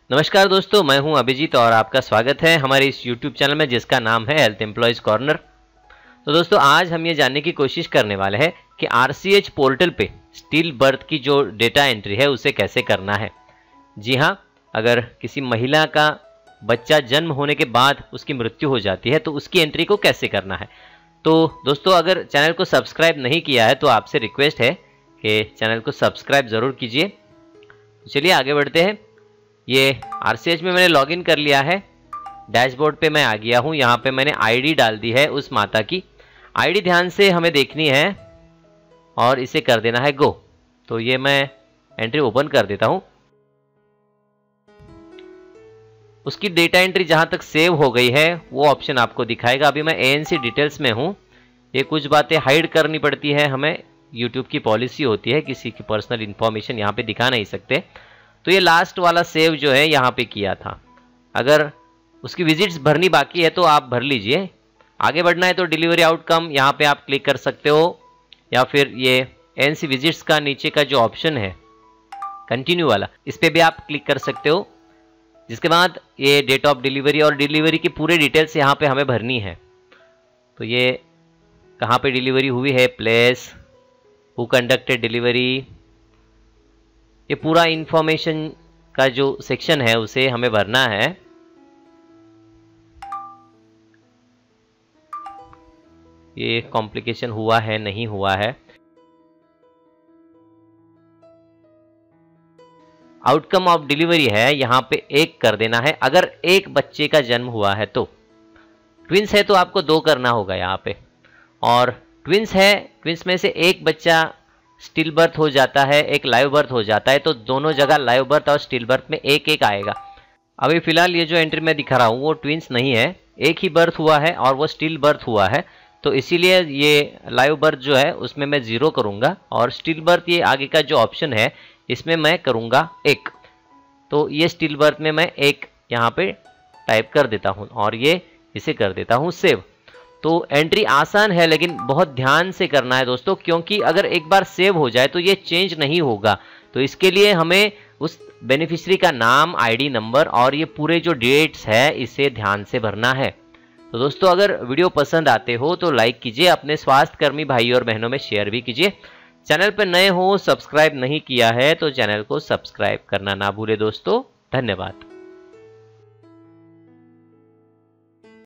नमस्कार दोस्तों, मैं हूं अभिजीत और आपका स्वागत है हमारे इस YouTube चैनल में जिसका नाम है हेल्थ एम्प्लॉयज़ कॉर्नर। तो दोस्तों आज हम ये जानने की कोशिश करने वाले हैं कि RCH पोर्टल पे स्टिल बर्थ की जो डेटा एंट्री है उसे कैसे करना है। जी हाँ, अगर किसी महिला का बच्चा जन्म होने के बाद उसकी मृत्यु हो जाती है तो उसकी एंट्री को कैसे करना है। तो दोस्तों अगर चैनल को सब्सक्राइब नहीं किया है तो आपसे रिक्वेस्ट है कि चैनल को सब्सक्राइब ज़रूर कीजिए। चलिए आगे बढ़ते हैं। ये RCH में मैंने लॉगिन कर लिया है। डैशबोर्ड पे मैं आ गया हूँ। यहाँ पे मैंने आईडी डाल दी है उस माता की। आईडी ध्यान से हमें देखनी है और इसे कर देना है गो। तो ये मैं एंट्री ओपन कर देता हूँ। उसकी डेटा एंट्री जहाँ तक सेव हो गई है वो ऑप्शन आपको दिखाएगा। अभी मैं ANC डिटेल्स में हूँ। ये कुछ बातें हाइड करनी पड़ती है हमें, यूट्यूब की पॉलिसी होती है, किसी की पर्सनल इन्फॉर्मेशन यहाँ पे दिखा नहीं सकते। तो ये लास्ट वाला सेव जो है यहाँ पे किया था। अगर उसकी विजिट्स भरनी बाकी है तो आप भर लीजिए। आगे बढ़ना है तो डिलीवरी आउटकम यहाँ पे आप क्लिक कर सकते हो, या फिर ये ANC विजिट्स का नीचे का जो ऑप्शन है कंटिन्यू वाला, इस पर भी आप क्लिक कर सकते हो। जिसके बाद ये डेट ऑफ डिलीवरी और डिलीवरी की पूरे डिटेल्स यहाँ पे हमें भरनी है। तो ये कहाँ पे डिलीवरी हुई है, प्लेस, हु कंडक्टेड डिलीवरी, ये पूरा इंफॉर्मेशन का जो सेक्शन है उसे हमें भरना है। ये कॉम्प्लिकेशन हुआ है नहीं हुआ है। आउटकम ऑफ डिलीवरी है, यहाँ पे 1 कर देना है। अगर एक बच्चे का जन्म हुआ है तो, ट्विंस है तो आपको 2 करना होगा यहाँ पे, और ट्विंस है, ट्विंस में से एक बच्चा स्टिल बर्थ हो जाता है, एक लाइव बर्थ हो जाता है, तो दोनों जगह लाइव बर्थ और स्टिल बर्थ में 1-1 आएगा। अभी फिलहाल ये जो एंट्री मैं दिखा रहा हूँ वो ट्विंस नहीं है, एक ही बर्थ हुआ है और वो स्टिल बर्थ हुआ है। तो इसीलिए ये लाइव बर्थ जो है उसमें मैं 0 करूँगा, और स्टिल बर्थ ये आगे का जो ऑप्शन है इसमें मैं करूँगा 1। तो ये स्टिल बर्थ में मैं 1 यहाँ पे टाइप कर देता हूँ और ये इसे कर देता हूँ सेव। तो एंट्री आसान है लेकिन बहुत ध्यान से करना है दोस्तों, क्योंकि अगर एक बार सेव हो जाए तो ये चेंज नहीं होगा। तो इसके लिए हमें उस बेनिफिशियरी का नाम, आईडी नंबर और ये पूरे जो डेट्स है इसे ध्यान से भरना है। तो दोस्तों अगर वीडियो पसंद आते हो तो लाइक कीजिए, अपने स्वास्थ्य कर्मी भाई और बहनों में शेयर भी कीजिए। चैनल पर नए हो, सब्सक्राइब नहीं किया है तो चैनल को सब्सक्राइब करना ना भूले दोस्तों। धन्यवाद।